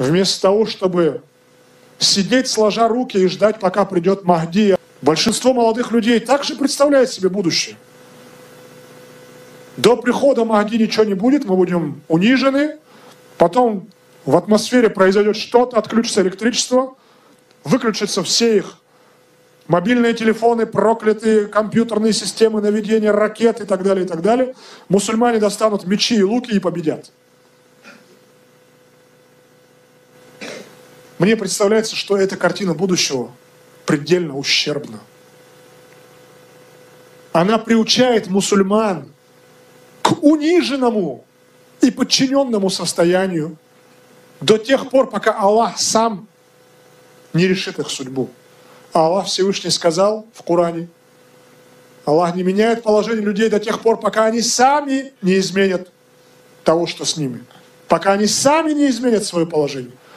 вместо того, чтобы сидеть сложа руки и ждать, пока придет Махди. Большинство молодых людей также представляет себе будущее. До прихода Махди ничего не будет, мы будем унижены, потом в атмосфере произойдет что-то, отключится электричество, выключатся все их мобильные телефоны, проклятые компьютерные системы наведения ракет и так далее, и так далее. Мусульмане достанут мечи и луки и победят. Мне представляется, что эта картина будущего предельно ущербна. Она приучает мусульман к униженному и подчиненному состоянию до тех пор, пока Аллах сам не решит их судьбу. А Аллах Всевышний сказал в Коране: Аллах не меняет положение людей до тех пор, пока они сами не изменят того, что с ними. Пока они сами не изменят свое положение.